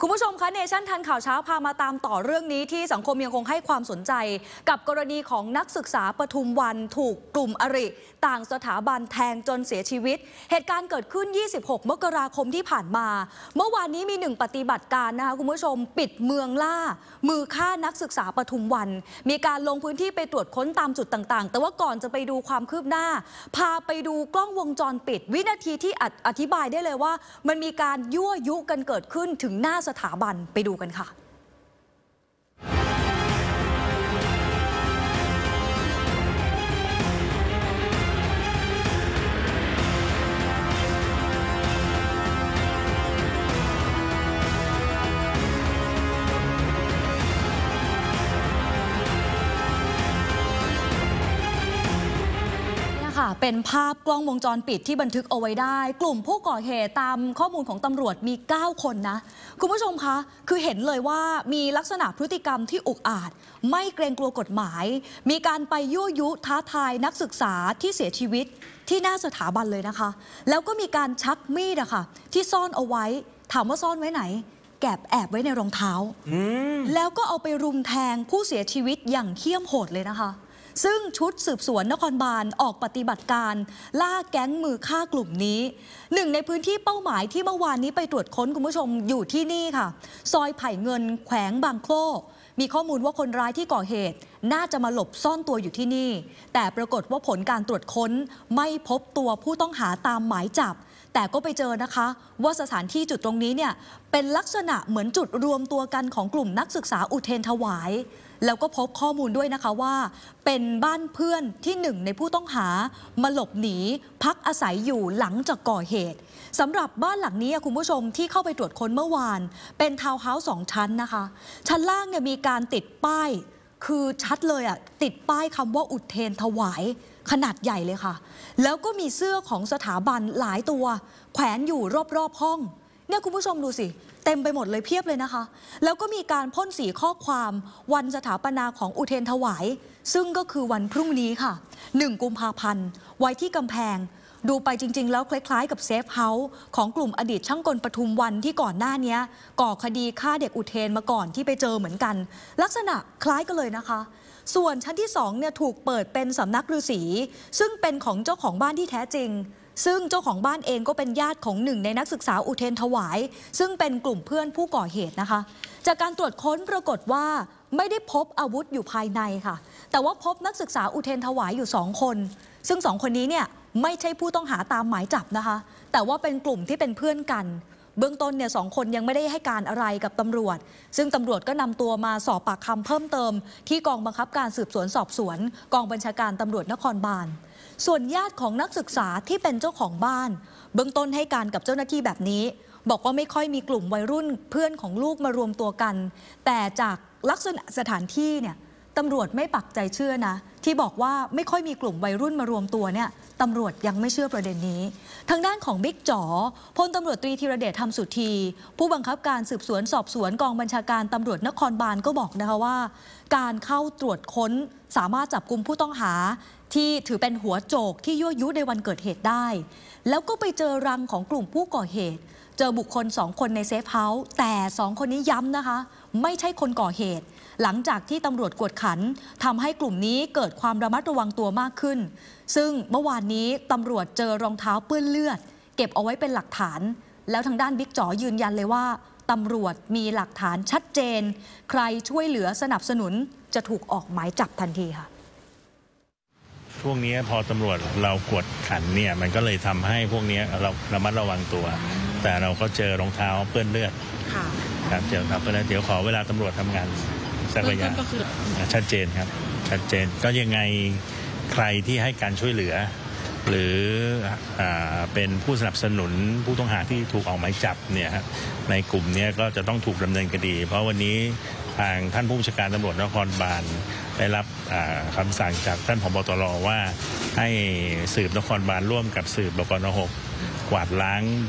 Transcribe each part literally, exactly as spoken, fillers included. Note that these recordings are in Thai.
คุณผู้ชมคะเนชั่นทันข่าวเช้าพามาตามต่อเรื่องนี้ที่สังคมยังคงให้ความสนใจกับกรณีของนักศึกษาปทุมวันถูกกลุ่มอริต่างสถาบันแทงจนเสียชีวิตเหตุการณ์เกิดขึ้นยี่สิบหกมกราคมที่ผ่านมาเมื่อวานนี้มีหนึ่งปฏิบัติการนะคะคุณผู้ชมปิดเมืองล่ามือฆ่านักศึกษาปทุมวันมีการลงพื้นที่ไปตรวจค้นตามจุดต่างๆแต่ว่าก่อนจะไปดูความคืบหน้าพาไปดูกล้องวงจรปิดวินาทีที่อธิบายได้เลยว่ามันมีการยั่วยุกันเกิดขึ้นถึงหน้าสถาบันไปดูกันค่ะเป็นภาพกล้องวงจรปิดที่บันทึกเอาไว้ได้กลุ่มผู้ก่อเหตุตามข้อมูลของตำรวจมีเก้าคนนะคุณผู้ชมคะคือเห็นเลยว่ามีลักษณะพฤติกรรมที่อุกอาจไม่เกรงกลัวกฎหมายมีการไปยั่วยุท้าทายนักศึกษาที่เสียชีวิตที่หน้าสถาบันเลยนะคะแล้วก็มีการชักมีดอะค่ะที่ซ่อนเอาไว้ถามว่าซ่อนไว้ไหนแอบแอบไว้ในรองเท้าแล้วก็เอาไปรุมแทงผู้เสียชีวิตอย่างเหี้ยมโหดเลยนะคะซึ่งชุดสืบสวนนครบาลออกปฏิบัติการล่าแก๊งมือฆ่ากลุ่มนี้หนึ่งในพื้นที่เป้าหมายที่เมื่อวานนี้ไปตรวจค้นคุณผู้ชมอยู่ที่นี่ค่ะซอยไผ่เงินแขวงบางโคลมีข้อมูลว่าคนร้ายที่ก่อเหตุน่าจะมาหลบซ่อนตัวอยู่ที่นี่แต่ปรากฏว่าผลการตรวจค้นไม่พบตัวผู้ต้องหาตามหมายจับแต่ก็ไปเจอนะคะว่าสถานที่จุดตรงนี้เนี่ยเป็นลักษณะเหมือนจุดรวมตัวกันของกลุ่มนักศึกษาอุเทรนถวายแล้วก็พบข้อมูลด้วยนะคะว่าเป็นบ้านเพื่อนที่หนึ่งในผู้ต้องหามาหลบหนีพักอาศัยอยู่หลังจากก่อเหตุสำหรับบ้านหลังนี้คุณผู้ชมที่เข้าไปตรวจค้นเมื่อวานเป็นทาวน์เฮาส์สองชั้นนะคะชั้นล่างเนี่ยมีการติดป้ายคือชัดเลยอ่ะติดป้ายคำว่าอุเทรนถวายขนาดใหญ่เลยค่ะแล้วก็มีเสื้อของสถาบันหลายตัวแขวนอยู่รอบๆห้องเนี่ยคุณผู้ชมดูสิเต็มไปหมดเลยเพียบเลยนะคะแล้วก็มีการพ่นสีข้อความวันสถาปนาของอุเทรนถวายซึ่งก็คือวันพรุ่งนี้ค่ะหนึ่งกุมภาพันธ์ไว้ที่กำแพงดูไปจริงๆแล้วคล้ายๆกับเซฟเฮาส์ของกลุ่มอดีตช่างกลปทุมวันที่ก่อนหน้านี้ก่อคดีฆ่าเด็กอุเทรนมาก่อนที่ไปเจอเหมือนกันลักษณะคล้ายกันเลยนะคะส่วนชั้นที่สองเนี่ยถูกเปิดเป็นสำนักฤาษีซึ่งเป็นของเจ้าของบ้านที่แท้จริงซึ่งเจ้าของบ้านเองก็เป็นญาติของหนึ่งในนักศึกษาอุเทรนถวายซึ่งเป็นกลุ่มเพื่อนผู้ก่อเหตุนะคะจากการตรวจค้นปรากฏว่าไม่ได้พบอาวุธอยู่ภายในค่ะแต่ว่าพบนักศึกษาอุเทรนถวายอยู่สองคนซึ่งสองคนนี้เนี่ยไม่ใช่ผู้ต้องหาตามหมายจับนะคะแต่ว่าเป็นกลุ่มที่เป็นเพื่อนกันเบื้องต้นเนี่ยสองคนยังไม่ได้ให้การอะไรกับตำรวจซึ่งตำรวจก็นำตัวมาสอบปากคำเพิ่มเติมที่กองบังคับการสืบสวนสอบสวนกองบัญชาการตำรวจนครบาลส่วนญาติของนักศึกษาที่เป็นเจ้าของบ้านเบื้องต้นให้การกับเจ้าหน้าที่แบบนี้บอกว่าไม่ค่อยมีกลุ่มวัยรุ่นเพื่อนของลูกมารวมตัวกันแต่จากลักษณะสถานที่เนี่ยตำรวจไม่ปักใจเชื่อนะที่บอกว่าไม่ค่อยมีกลุ่มวัยรุ่นมารวมตัวเนี่ยตำรวจยังไม่เชื่อประเด็นนี้ทางด้านของบิ๊กจ๋อพลตำรวจตรีธีรเดชธรรมสุธีผู้บังคับการสืบสวนสอบสวนกองบัญชาการตำรวจนครบาลก็บอกนะคะว่าการเข้าตรวจค้นสามารถจับกุมผู้ต้องหาที่ถือเป็นหัวโจกที่ยั่วยุในวันเกิดเหตุได้แล้วก็ไปเจอรังของกลุ่มผู้ก่อเหตุเจอบุคคลสองคนในเซฟเฮาส์แต่สองคนนี้ย้ำนะคะไม่ใช่คนก่อเหตุหลังจากที่ตำรวจกวดขันทำให้กลุ่มนี้เกิดความระมัดระวังตัวมากขึ้นซึ่งเมื่อวานนี้ตำรวจเจอรองเท้าเปื้อนเลือดเก็บเอาไว้เป็นหลักฐานแล้วทางด้านบิ๊กจ๋อยืนยันเลยว่าตำรวจมีหลักฐานชัดเจนใครช่วยเหลือสนับสนุนจะถูกออกหมายจับทันทีค่ะช่วงนี้พอตำรวจเรากวดขันเนี่ยมันก็เลยทำให้พวกนี้เราระมัดระวังตัวแต่เราก็เจอรองเท้าเปื้อนเลือดครับเจอครับเพราะฉะนั้นเดี๋ยวขอเวลาตำรวจทำงานสักระยะชัดเจนครับชัดเจนก็ยังไงใครที่ให้การช่วยเหลือหรือเป็นผู้สนับสนุนผู้ต้องหาที่ถูกออกหมายจับเนี่ยในกลุ่มนี้ก็จะต้องถูกดำเนินคดีเพราะวันนี้ทางท่านผู้บัญชาการตำรวจนครบาลได้รับคำสั่งจากท่านผบ.ตร.ว่าให้สืบนครบาลร่วมกับสืบบกน.หกกวาดล้าง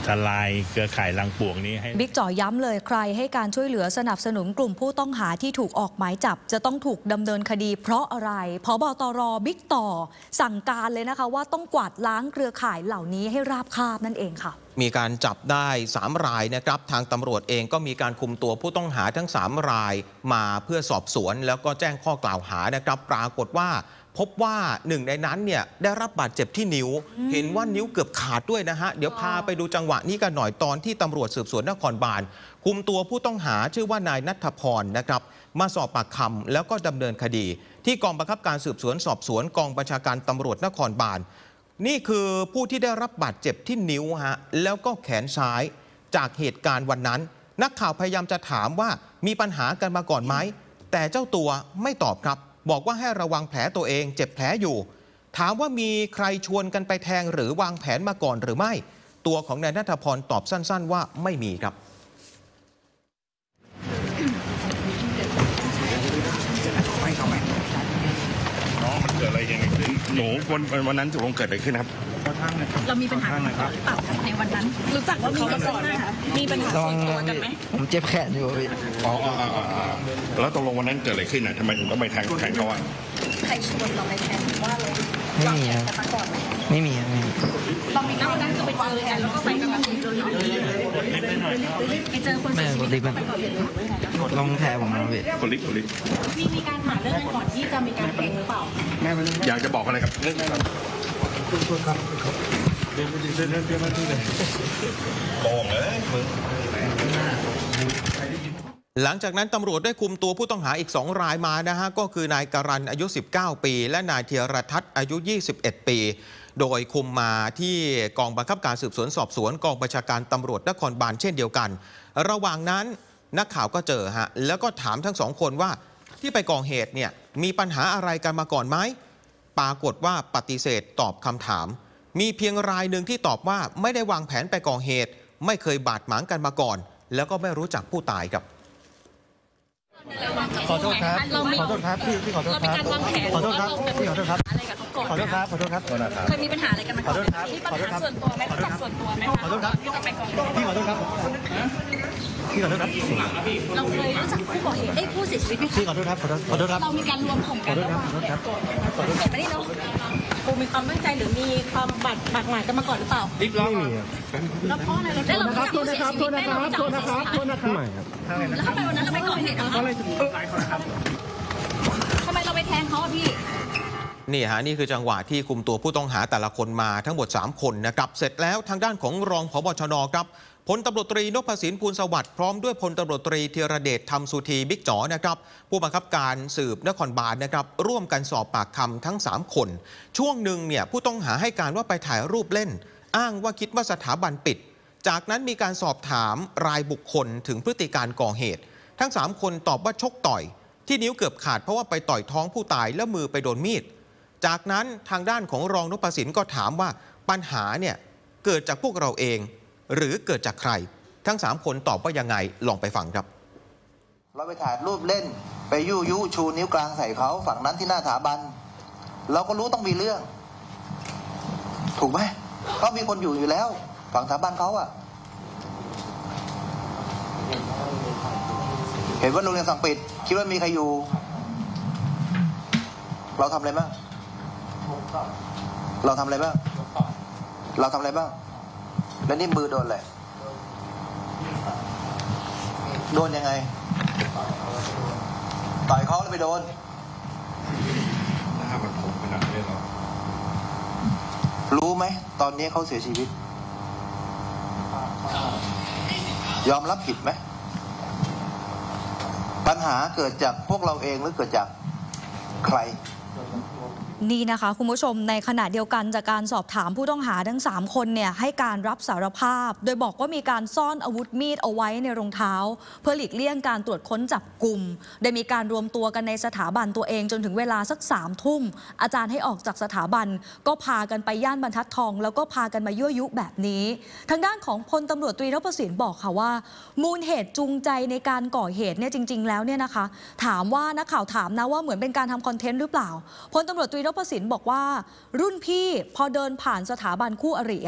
ทลายเครือข่ายรังป่วงนี้ให้บิ๊กจ่อย้ำเลยใครให้การช่วยเหลือสนับสนุนกลุ่มผู้ต้องหาที่ถูกออกหมายจับจะต้องถูกดำเนินคดีเพราะอะไรผบตรบิ๊กต่อสั่งการเลยนะคะว่าต้องกวาดล้างเครือข่ายเหล่านี้ให้ราบคาบนั่นเองค่ะมีการจับได้สามรายนะครับทางตำรวจเองก็มีการคุมตัวผู้ต้องหาทั้งสามรายมาเพื่อสอบสวนแล้วก็แจ้งข้อกล่าวหานะครับปรากฏว่าพบว่าหนึ่งในนั้นเนี่ยได้รับบาดเจ็บที่นิ้วเห็นว่านิ้วเกือบขาดด้วยนะฮะเดี๋ยวพาไปดูจังหวะนี้กันหน่อยตอนที่ตำรวจสืบสวนนครบาลคุมตัวผู้ต้องหาชื่อว่านายณัฐพรนะครับมาสอบปากคำแล้วก็ดำเนินคดีที่กองบังคับการสืบสวนสอบสวนกองบัญชาการตำรวจนครบาลนี่คือผู้ที่ได้รับบาดเจ็บที่นิ้วฮะแล้วก็แขนซ้ายจากเหตุการณ์วันนั้นนักข่าวพยายามจะถามว่ามีปัญหากันมาก่อนไหมแต่เจ้าตัวไม่ตอบครับบอกว่าให้ระวังแผลตัวเองเจ็บแผลอยู่ถามว่ามีใครชวนกันไปแทงหรือวางแผนมาก่อนหรือไม่ตัวของนายณัฐพรตอบสั้นๆว่าไม่มีครับน้องมันเกิดอะไรยังไงขึ้นหนูวันวันนั้นตกลงเกิดอะไรขึ้นครับเรามีปัญหากันก่อนหรือเปล่าในวันนั้นรู้จักว่ามีกันก่อนไหมคะมีปัญหาส่วนตัวกันไหมผมเจ็บแขนอยู่พี่อ๋อแล้วตกลงวันนั้นเกิดอะไรขึ้นอ่ะทำไมถึงต้องไปแทงแทงเขาอ่ะใครชวนเราไปแทงว่าเราไม่มีครับไม่มีครับเรามีนัดวันนั้นก็ไปเจอกันแล้วก็ไปกันแบบนี้ไปเจอคนเสียชีวิตไปก่อนเลยลงแผลผมมาพี่คนลิกคนลิกมีมีการหาเรื่องกันก่อนที่จะมีการแทงหรือเปล่าอยากจะบอกอะไรกับเรื่องนั้นคุณคุณครับเดินไปดิเดินเดินเดินมาที่ไหนโกงเลยมึงหลังจากนั้นตำรวจได้คุมตัวผู้ต้องหาอีกสองรายมานะฮะก็คือนายการันอายุสิบเก้าปีและนายเทียรทัศน์อายุยี่สิบเอ็ดปีโดยคุมมาที่กองบังคับการสืบสวนสอบสวนกองบัญชาการตำรวจนครบาลเช่นเดียวกันระหว่างนั้นนักข่าวก็เจอฮะแล้วก็ถามทั้งสองคนว่าที่ไปก่อเหตุเนี่ยมีปัญหาอะไรกันมาก่อนไหมปรากฏว่าปฏิเสธตอบคำถามมีเพียงรายหนึ่งที่ตอบว่าไม่ได้วางแผนไปก่อเหตุไม่เคยบาดหมางกันมาก่อนแล้วก็ไม่รู้จักผู้ตายครับขอโทษครับขอโทษครับพี่พี่ขอโทษครับขอโทษครับพี่ขอโทษครับอะไรกับเขาก่อนขอโทษครับขอโทษครับเคยมีปัญหาอะไรกันมาก่อนมีปัญหาส่วนตัวไหมรู้จักส่วนตัวไหมขอโทษครับที่จะไปก่อนพี่ขอโทษครับพี่ขอโทษครับเราเคยรู้จักผู้ก่อเหตุไอ้ผู้เสียชีวิตไหมพี่ขอโทษครับขอโทษขอโทษครับเรามีการรวมกลุ่มกันแล้วขอโทษครับขอโทษครับไม่ได้เนาะปูมีความตั้งใจหรือมีความบาดบาดหมางกันมาก่อนหรือเปล่าไม่มีแล้วเพราะอะไรเราได้เรารู้จักผู้เสียชีวิตไหมเรารู้จักผู้เสียชีวิตไหมแล้วทำไมวันนั้นเราไปก่อเหตุอะไรอะไรถึงตายเขานะครับทำไมเราไปแทงเขาอะพี่นี่ฮะนี่คือจังหวะที่คุมตัวผู้ต้องหาแต่ละคนมาทั้งหมดสามคนนะครับเสร็จแล้วทางด้านของรองผบชนครับพลตำรวจตรีนพสินพูลสวัสดิ์พร้อมด้วยพลตำรวจตรีธีรเดชธรรมสุธีบิ๊กจ๋อนะครับผู้บังคับการสืบนครบาลนะครับร่วมกันสอบปากคำทั้งสามคนช่วงหนึ่งเนี่ยผู้ต้องหาให้การว่าไปถ่ายรูปเล่นอ้างว่าคิดว่าสถาบันปิดจากนั้นมีการสอบถามรายบุคคลถึงพฤติการก่อเหตุทั้งสามคนตอบว่าชกต่อยที่นิ้วเกือบขาดเพราะว่าไปต่อยท้องผู้ตายแล้วมือไปโดนมีดจากนั้นทางด้านของรองนพสินก็ถามว่าปัญหาเนี่ยเกิดจากพวกเราเองหรือเกิดจากใครทั้งสามคนตอบว่ายังไงลองไปฟังครับเราไปถ่ายรูปเล่นไปยุยุชูนิ้วกลางใส่เขาฝั่งนั้นที่หน้าสถาบันเราก็รู้ต้องมีเรื่องถูกไหมเขามีคนอยู่อยู่แล้วฝั่งสถาบันเขาอะเห็นว่าโรงเรียนสั่งปิดคิดว่ามีใครอยู่เราทำอะไรบ้างเราทำอะไรบ้างเราทำอะไรบ้างแล้วนี่มือโดนอะไรโดนยังไงต่อยเขาแล้วไปโดนหน้ามันผมขนาดนี้หรอรู้ไหมตอนนี้เขาเสียชีวิตยอมรับผิดไหมปัญหาเกิดจากพวกเราเองหรือเกิดจากใครนี่นะคะคุณผู้ชมในขณะเดียวกันจากการสอบถามผู้ต้องหาทั้งสามคนเนี่ยให้การรับสารภาพโดยบอกว่ามีการซ่อนอาวุธมีดเอาไว้ในรองเท้าเพื่อหลีกเลี่ยงการตรวจค้นจับกลุ่มได้มีการรวมตัวกันในสถาบันตัวเองจนถึงเวลาสักสามทุ่มอาจารย์ให้ออกจากสถาบันก็พากันไปย่านบรรทัดทองแล้วก็พากันมายั่วยุแบบนี้ทางด้านของพลตำรวจตรีนพสินบอกค่ะว่ามูลเหตุจูงใจในการก่อเหตุเนี่ยจริงๆแล้วเนี่ยนะคะถามว่านักข่าวถามนะว่าเหมือนเป็นการทำคอนเทนต์หรือเปล่าพลตำรวจตรีนพสินบอกว่ารุ่นพี่พอเดินผ่านสถาบันคู่อริอ่ะ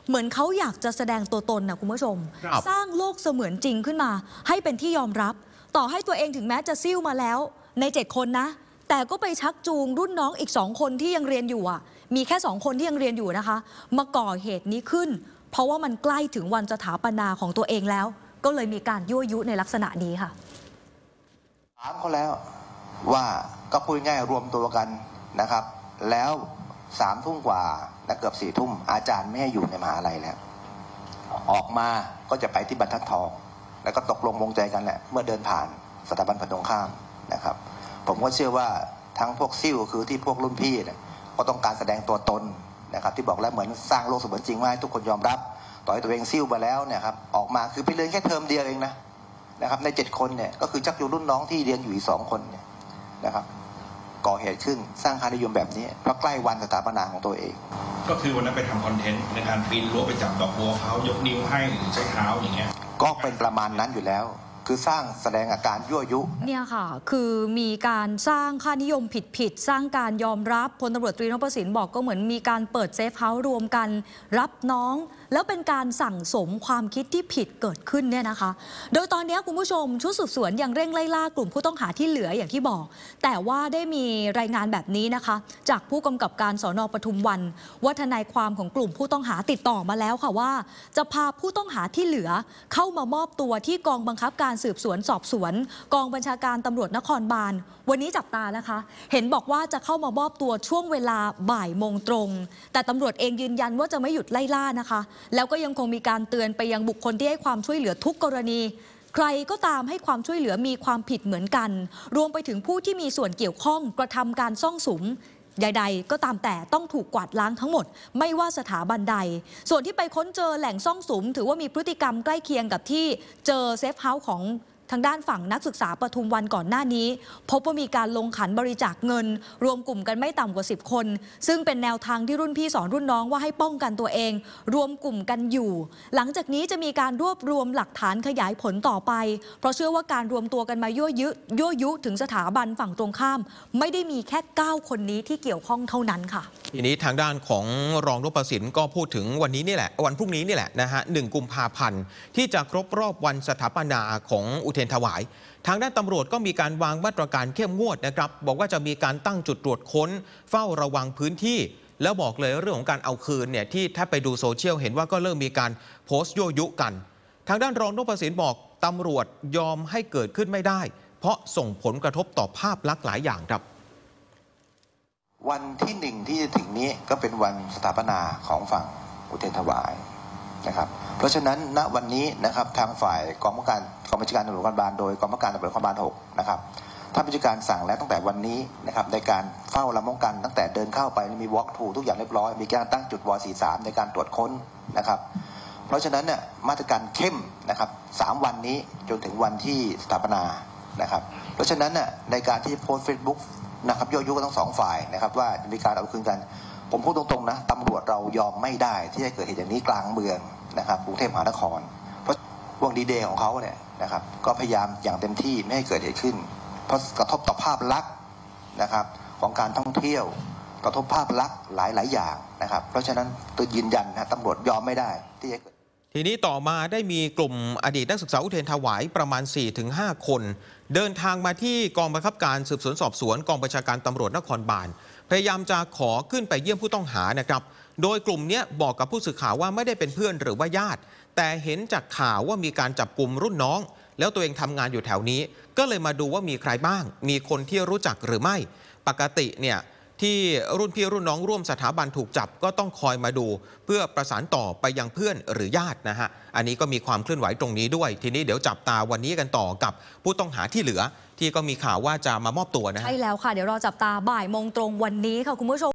เหมือนเขาอยากจะแสดงตัวตนนะคุณผู้ชมครับสร้างโลกเสมือนจริงขึ้นมา ให้เป็นที่ยอมรับ ต่อให้ตัวเองถึงแม้จะซิ่วมาแล้วในเจ็ดคนนะ แต่ก็ไปชักจูงรุ่นน้องอีกสองคนที่ยังเรียนอยู่อ่ะมีแค่สองคนที่ยังเรียนอยู่นะคะมาก่อเหตุนี้ขึ้น เพราะว่ามันใกล้ถึงวันสถาปนาของตัวเองแล้ว ก็เลยมีการยั่วยุในลักษณะนี้ค่ะถามเขาแล้วว่าก็พูดง่ายรวมตัวกันนะครับ แล้วสามทุ่มกว่าและเกือบสี่ทุ่มอาจารย์ไม่ให้อยู่ในมหาลัยแล้วออกมาก็จะไปที่บรรทัดทองแล้วก็ตกลงวงใจกันแหละเมื่อเดินผ่านสถาบันฝั่งตรงข้ามนะครับ ผมก็เชื่อว่าทั้งพวกซิ่วคือที่พวกรุ่นพี่เนี่ยก็ต้องการแสดงตัวตนนะครับที่บอกแล้วเหมือนสร้างโลกเสมือนจริงว่าให้ทุกคนยอมรับต่อให้ตัวเองซิ่วมาแล้วเนี่ยครับออกมาคือไปเรียนแค่เทอมเดียวเองนะนะครับในเจ็ดคนเนี่ยก็คือชักจูงรุ่นน้องที่เรียนอยู่อีกสองคนเนี่ยนะครับก่อเหตุขึ้นสร้างค่านิยมแบบนี้เพราะใกล้วันสถาปนาของตัวเองก็คือวันนั้นไปทำคอนเทนต์ในการปีนรั้วไปจับดอกบัวเขายกนิ้วให้หรือใช้เท้าอย่างเงี้ยก็เป็นประมาณนั้นอยู่แล้วคือสร้างแสดงอาการยั่วยุเนี่ยค่ะคือมีการสร้างค่านิยมผิดๆสร้างการยอมรับพลตำรวจตรีนพสินบอกก็เหมือนมีการเปิดเซฟเฮาส์รวมกันรับน้องแล้วเป็นการสั่งสมความคิดที่ผิดเกิดขึ้นเนี่ยนะคะโดยตอนนี้คุณผู้ชมชุดสืบสวนยังเร่งไล่ล่ากลุ่มผู้ต้องหาที่เหลืออย่างที่บอกแต่ว่าได้มีรายงานแบบนี้นะคะจากผู้กำกับการสน.ปทุมวันว่าทนายความของกลุ่มผู้ต้องหาติดต่อมาแล้วค่ะว่าจะพาผู้ต้องหาที่เหลือเข้ามามอบตัวที่กองบังคับการสืบสวนสอบสวนกองบัญชาการตำรวจนครบาลวันนี้จับตานะคะเห็นบอกว่าจะเข้ามามอบตัวช่วงเวลาบ่ายโมงตรงแต่ตำรวจเองยืนยันว่าจะไม่หยุดไล่ล่านะคะแล้วก็ยังคงมีการเตือนไปยังบุคคลที่ให้ความช่วยเหลือทุกกรณีใครก็ตามให้ความช่วยเหลือมีความผิดเหมือนกันรวมไปถึงผู้ที่มีส่วนเกี่ยวข้องกระทำการซ่องสุมใดๆก็ตามแต่ต้องถูกกวาดล้างทั้งหมดไม่ว่าสถาบันใดส่วนที่ไปค้นเจอแหล่งซ่องสุมถือว่ามีพฤติกรรมใกล้เคียงกับที่เจอเซฟเฮาส์ของทางด้านฝั่งนักศึกษาปทุมวันก่อนหน้านี้พบว่ามีการลงขันบริจาคเงินรวมกลุ่มกันไม่ต่ำกว่าสิบคนซึ่งเป็นแนวทางที่รุ่นพี่สอนรุ่นน้องว่าให้ป้องกันตัวเองรวมกลุ่มกันอยู่หลังจากนี้จะมีการรวบรวมหลักฐานขยายผลต่อไปเพราะเชื่อว่าการรวมตัวกันมายั่วยุยั่วยุถึงสถาบันฝั่งตรงข้ามไม่ได้มีแค่เก้าคนนี้ที่เกี่ยวข้องเท่านั้นค่ะทีนี้ทางด้านของรองนพสินก็พูดถึงวันนี้นี่แหละวันพรุ่งนี้นี่แหละนะฮะหนึ่งกุมภาพันธ์ที่จะครบรอบวันสถาปนาของอุเทรนถวายทางด้านตำรวจก็มีการวางมาตรการเข้มงวดนะครับบอกว่าจะมีการตั้งจุดตรวจค้นเฝ้าระวังพื้นที่แล้วบอกเลยเรื่องของการเอาคืนเนี่ยที่ถ้าไปดูโซเชียลเห็นว่าก็เริ่มมีการโพสต์ยั่วยุกันทางด้านรองนพสินบอกตำรวจยอมให้เกิดขึ้นไม่ได้เพราะส่งผลกระทบต่อภาพลักษณ์หลายอย่างครับวันที่หนึ่งที่จะถึงนี้ก็เป็นวันสถาปนาของฝั่งอุเทรนถวายนะครับเพราะฉะนั้นณวันนี้นะครับทางฝ่ายกองบัญชาการกองบัญชาการตำรวจนครบาลโดยกองบัญชาการตำรวจนครบาลหกนะครับท่านผู้จัดการสั่งแล้วตั้งแต่วันนี้นะครับในการเฝ้าระมัดระวังกันตั้งแต่เดินเข้าไปมีวอล์กทูทุกอย่างเรียบร้อยมีการตั้งจุดวอ สี่สิบสาม ในการตรวจค้นนะครับเพราะฉะนั้นเนี่ยมาตรการเข้มนะครับสามวันนี้จนถึงวันที่สถาปนานะครับเพราะฉะนั้นเนี่ยในการที่โพสต์เฟซบุ๊กนะครับยั่วยุกันทั้งสองฝ่ายนะครับว่าจะมีการเอาคืนกันผมพูดตรงๆนะตำรวจเรายอมไม่ได้ที่จะเกิดเหตุอย่างนี้กลางเมืองนะครับกรุงเทพมหานครเพราะวงดีเดย์ของเขาเนี่ยนะครับก็พยายามอย่างเต็มที่ไม่ให้เกิดเหตุขึ้นเพราะกระทบต่อภาพลักษณ์นะครับของการท่องเที่ยวกระทบภาพลักษณ์หลายๆอย่างนะครับเพราะฉะนั้นตัวยืนยันนะตำรวจยอมไม่ได้ที่จะเกิดทีนี้ต่อมาได้มีกลุ่มอดีตนักศึกษาอุเทรนถวายประมาณ สี่ถึงห้า คนเดินทางมาที่กองบังคับการสืบสวนสอบสวนกองบัญชาการตำรวจนครบาลพยายามจะขอขึ้นไปเยี่ยมผู้ต้องหานะครับโดยกลุ่มนี้บอกกับผู้สื่อข่าวว่าไม่ได้เป็นเพื่อนหรือว่าญาติแต่เห็นจากข่าวว่ามีการจับกลุ่มรุ่นน้องแล้วตัวเองทำงานอยู่แถวนี้ก็เลยมาดูว่ามีใครบ้างมีคนที่รู้จักหรือไม่ปกติเนี่ยที่รุ่นพี่รุ่นน้องร่วมสถาบันถูกจับก็ต้องคอยมาดูเพื่อประสานต่อไปยังเพื่อนหรือญาตินะฮะอันนี้ก็มีความเคลื่อนไหวตรงนี้ด้วยทีนี้เดี๋ยวจับตาวันนี้กันต่อกับผู้ต้องหาที่เหลือที่ก็มีข่าวว่าจะมามอบตัวนะฮะใช่แล้วค่ะเดี๋ยวรอจับตาบ่ายโมงตรงวันนี้ค่ะคุณผู้ชม